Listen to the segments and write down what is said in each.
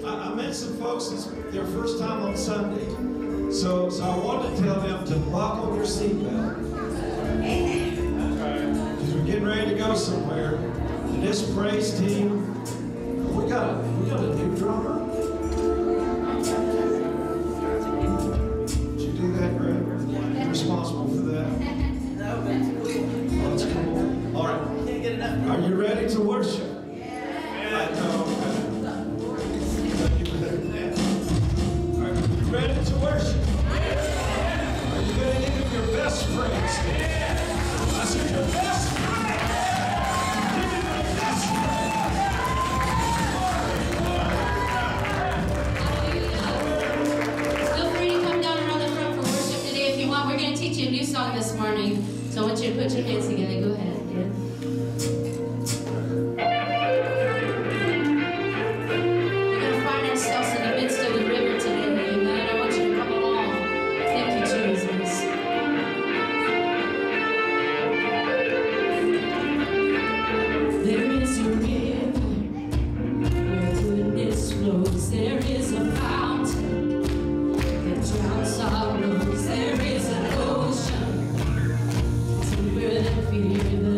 I met some folks, it's their first time on Sunday. So I wanted to tell them to buckle your seatbelt. Because we're getting ready to go somewhere. And this praise team, we got a new drummer. Did you do that, Greg? You're responsible for that? Oh, that's cool. All right. Are you ready to worship? I know. Ready to worship? Are you going to give him your best praise? I said your best praise. Give him your best praise. Feel free to come down around the front for worship today if you want. We're going to teach you a new song this morning. So I want you to put your hands together. Go ahead. Yeah. There is a fountain that drowns sorrows. There is an ocean deeper than fear.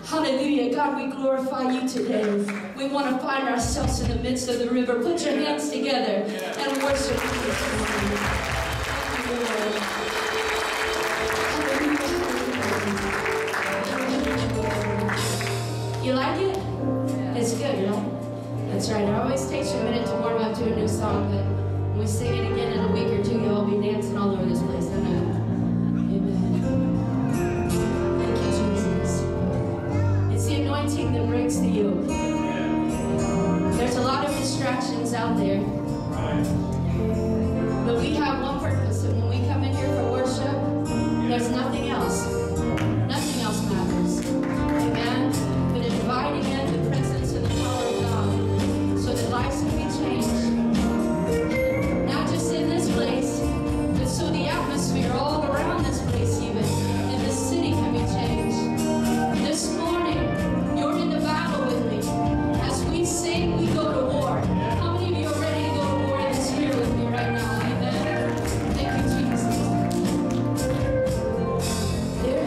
Hallelujah. God, we glorify you today. We want to find ourselves in the midst of the river. Put your hands together and worship you this morning. Thank you, Lord. You like it? It's good, right? That's right. It always takes you a minute to warm up to a new song, but when we sing it again in a week or two, you'll be dancing all over this place. I know. Amen. Thank you, Jesus. It's the anointing that breaks the yoke. There's a lot of distractions out there. But we have one purpose, and when we come in here for worship, there's nothing else. Nothing else matters. Amen. But inviting in the presence and the power of God so that lives can be changed. Not just in this place, but so the atmosphere all around this place even, in this city can be changed. This morning, you're in the battle with me. As we sing, we go to war. How many of you are ready to go to war in the spirit with me right now? Amen. Thank you, Jesus.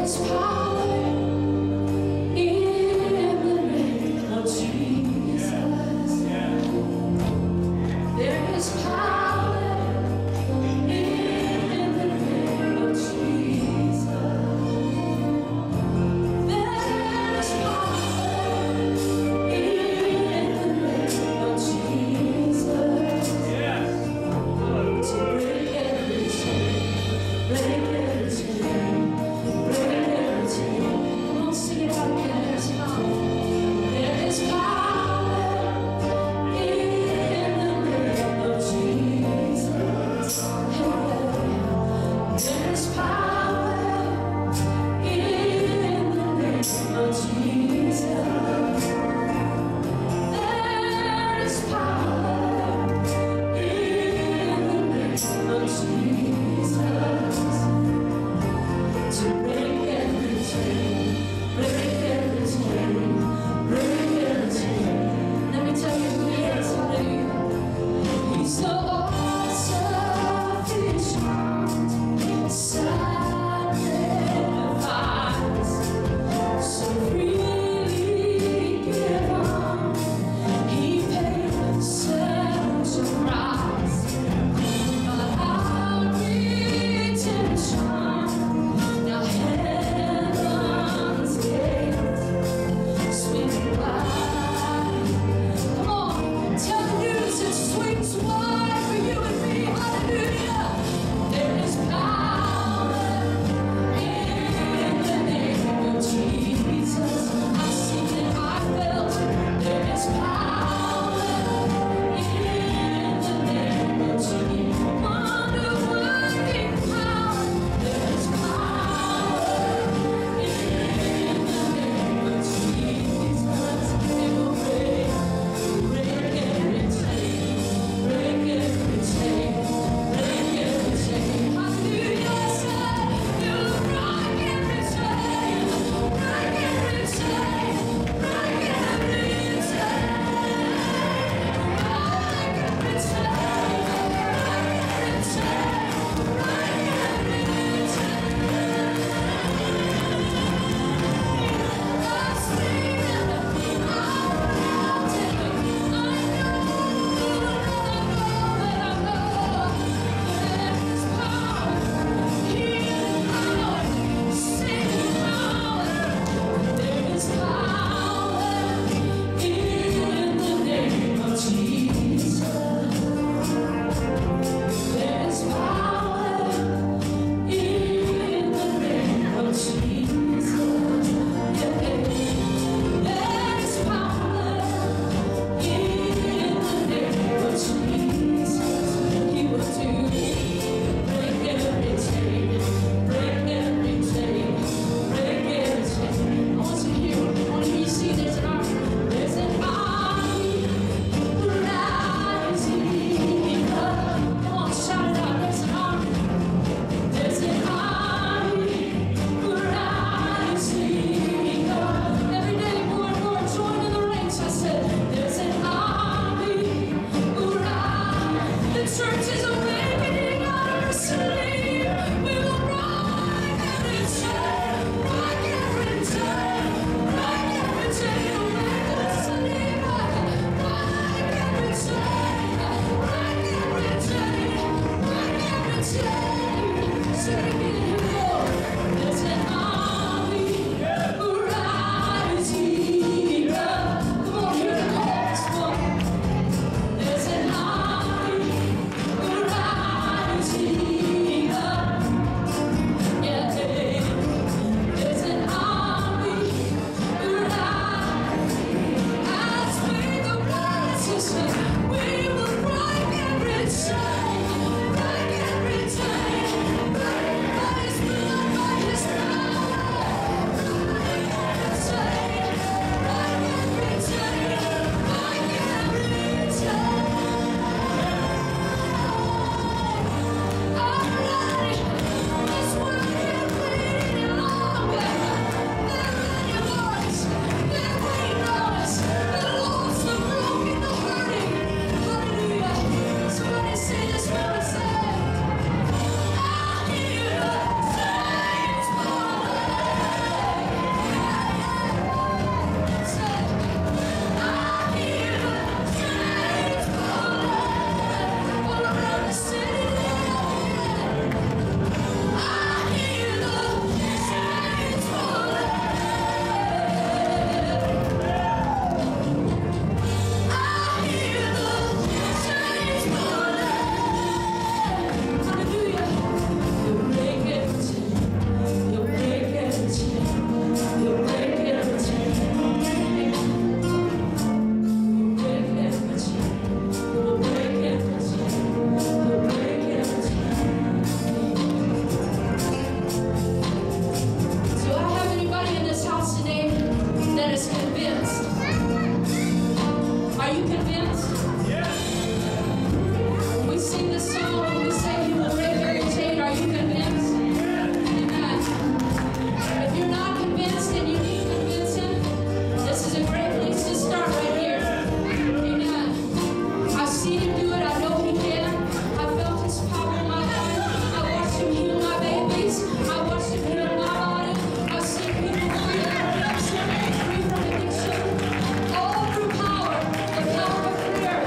Are you convinced? We sing this song and we say He will break every chain. Are you convinced? Amen. If you're not convinced and you need convincing, this is a great place to start right here. Amen. I've seen Him do it. I know He can. I felt His power in my life. I watched Him heal my babies. I watched Him heal my body. I've seen people free from addiction, free from addiction. All through power, the power of prayer.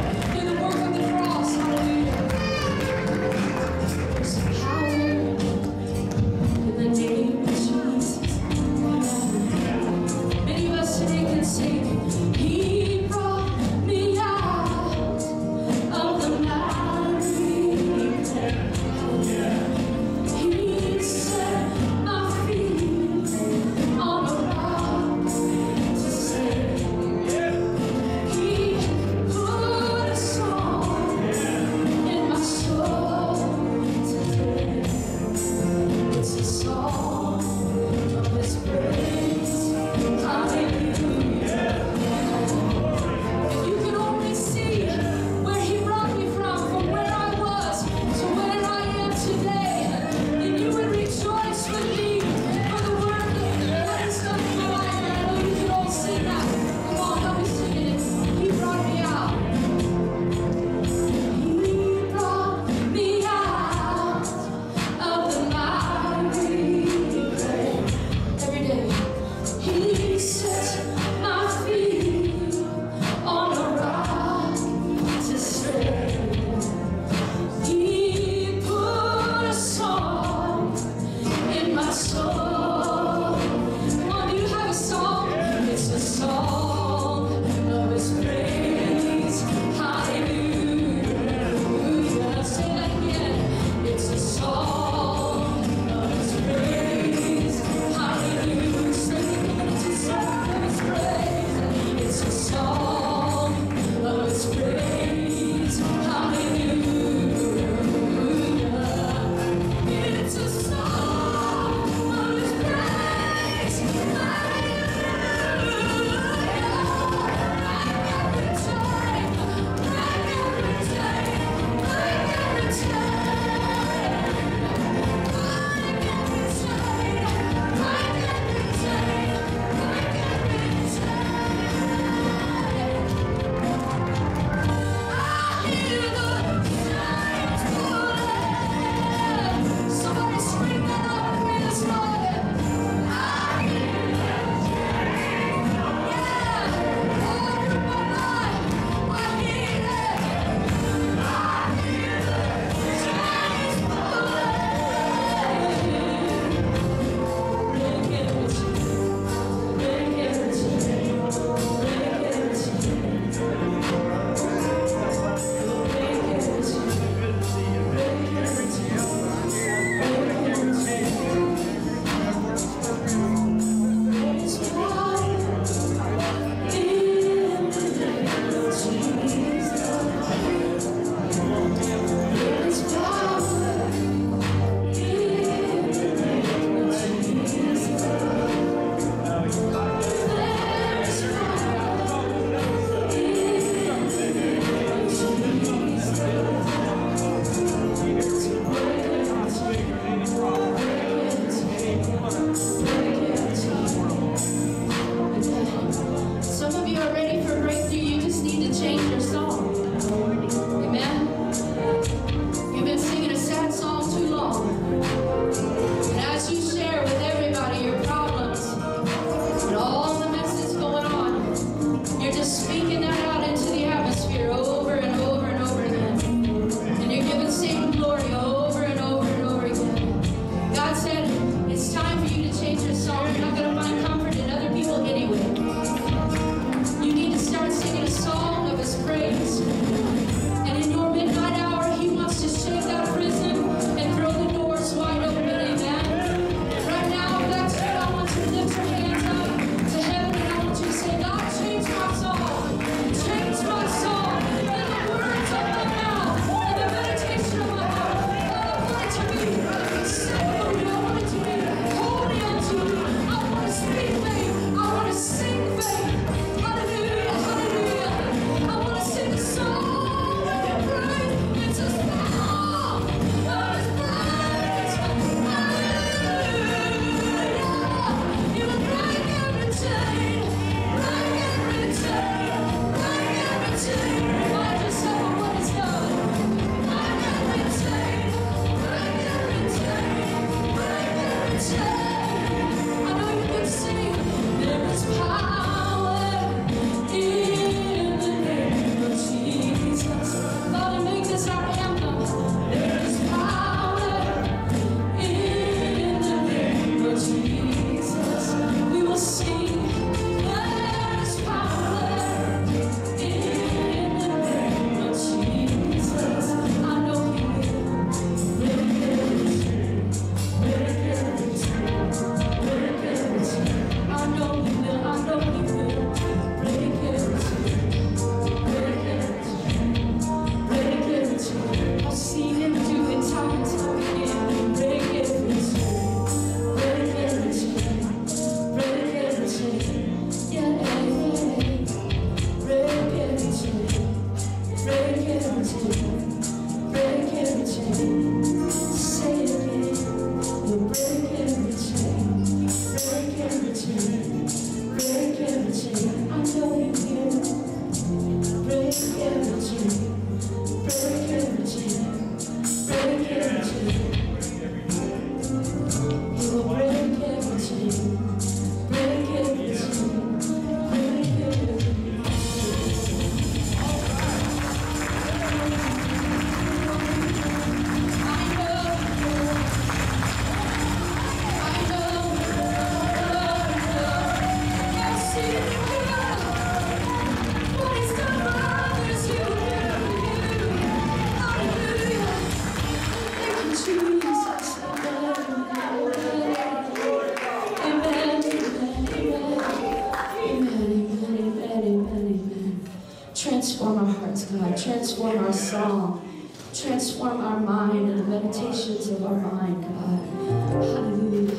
Transform our hearts, God. Transform our song. Transform our mind and the meditations of our mind, God. Hallelujah.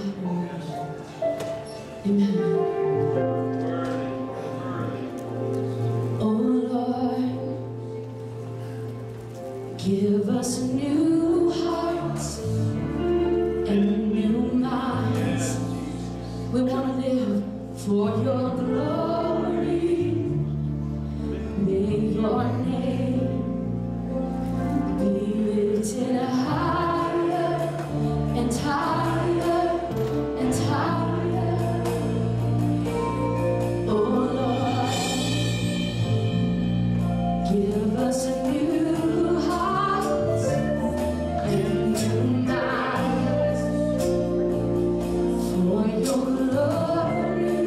Amen. Oh Lord, give us new hearts and new minds. We want to live for your glory. May your name be lifted higher and higher and higher. Oh Lord, give us a new heart and new minds for your glory.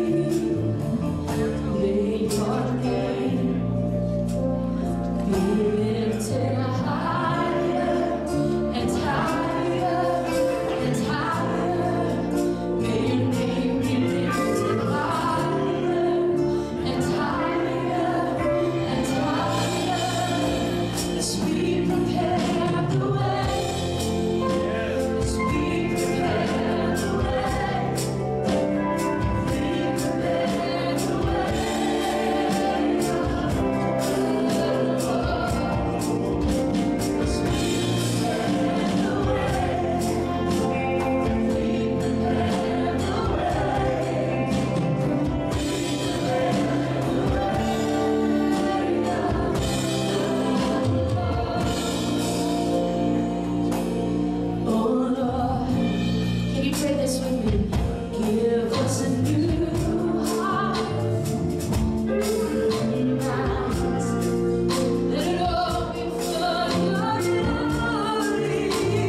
May your name be lifted higher and higher and higher. May your name be lifted higher and higher and higher. As we prepare the way, as we prepare the way, we prepare the way. Oh Lord, can you pray this with me? Give us a new heart, new minds. Let it all be for your glory.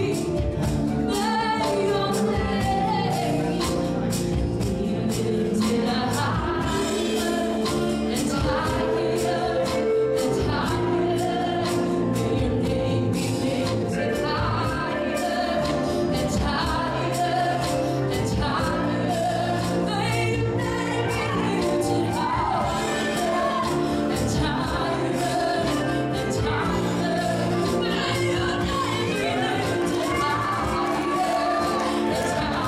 May your name be lifted higher and higher and higher. May your name be lifted higher and higher and higher. May your name be lifted higher and higher and higher. May your name be lifted higher and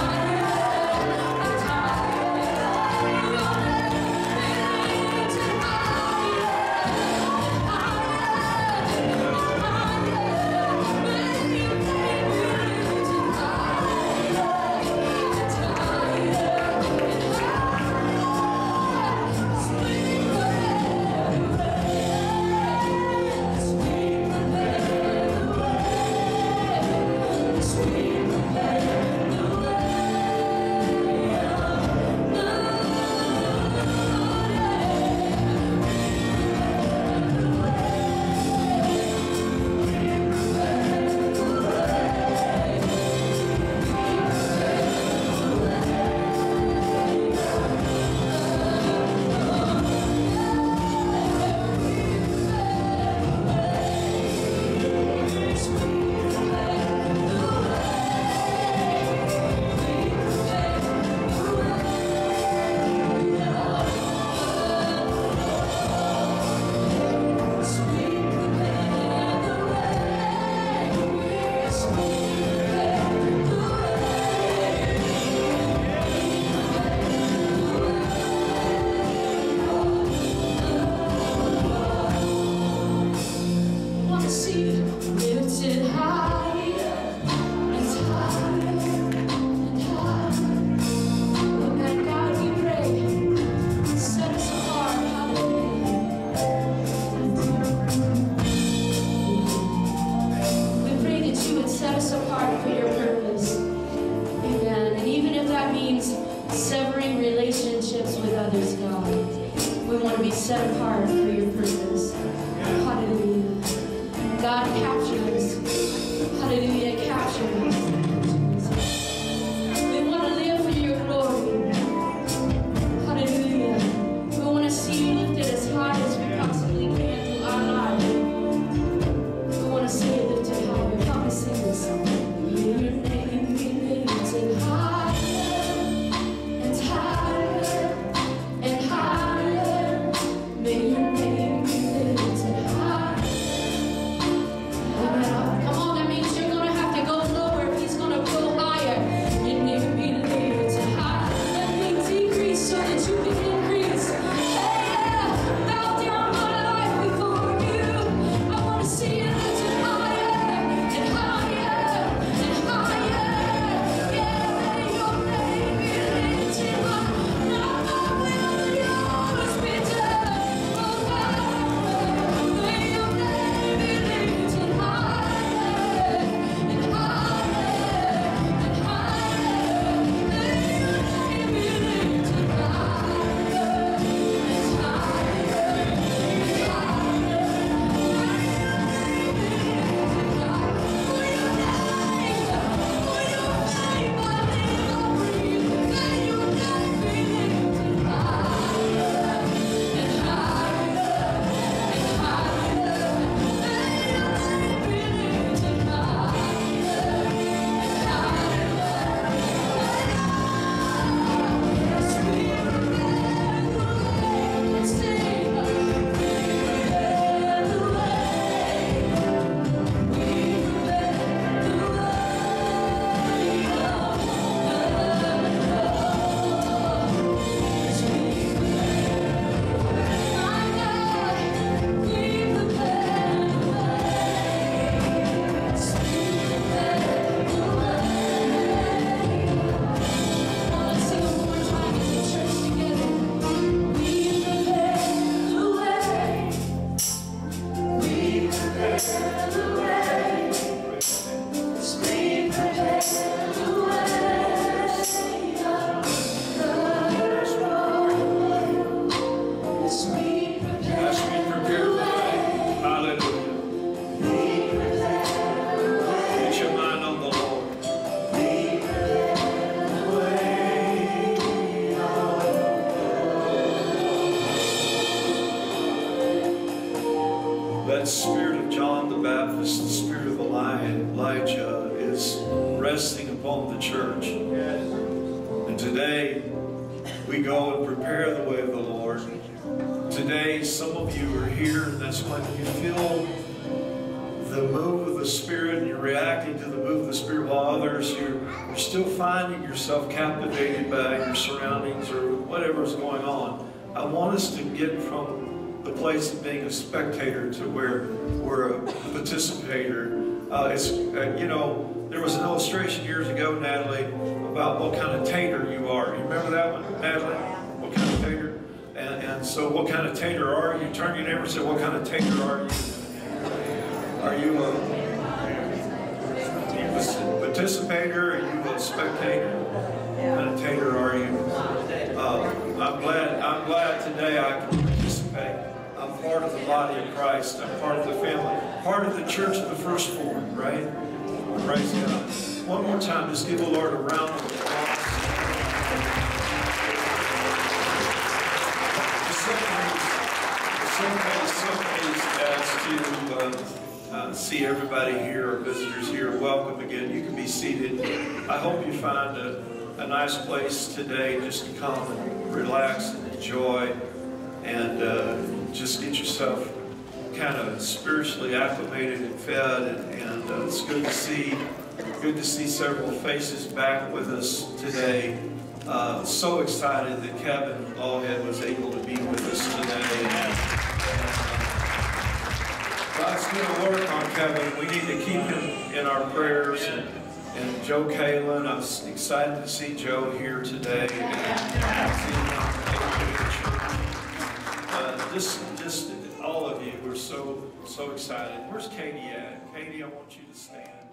severing relationships with others, God. We want to be set apart for your purpose. Hallelujah. God, capture us. Hallelujah. Capture us. We want to live for your glory. Hallelujah. We want to see you lifted as high as we possibly can through our life. We want to see you lifted high. Come and sing this song. May your name be lifted higher and higher and higher. May your name that spirit of John the Baptist, the spirit of Elijah is resting upon the church. And today, we go and prepare the way of the Lord. Today, some of you are here, and that's when you feel the move of the Spirit, and you're reacting to the move of the Spirit, while others, you're still finding yourself captivated by your surroundings or whatever's going on. I want us to get from the place of being a spectator to where we're a participator. You know, there was an illustration years ago, Natalie, about what kind of tater you are. You remember that one, Natalie? What kind of tater? And so what kind of tater are you? Turn your neighbor and say, what kind of tater are you? Are you a participator? Are you a spectator? What kind of tater are you? I'm glad today I can participate. I'm part of the body of Christ. I'm part of the family. Part of the church of the firstborn, right? Praise God. One more time, just give the Lord a round of applause. So pleased to see everybody here, our visitors here. Welcome again. You can be seated. I hope you find a nice place today just to come and relax and enjoy and just get yourself kind of spiritually acclimated and fed. And it's good to see several faces back with us today. So excited that Kevin Lawhead was able to be with us today. God's going to work on Kevin. We need to keep him in our prayers. And Joe Kalin, I was excited to see Joe here today. Just all of you, we're so excited. Where's Katie at? Katie, I want you to stand.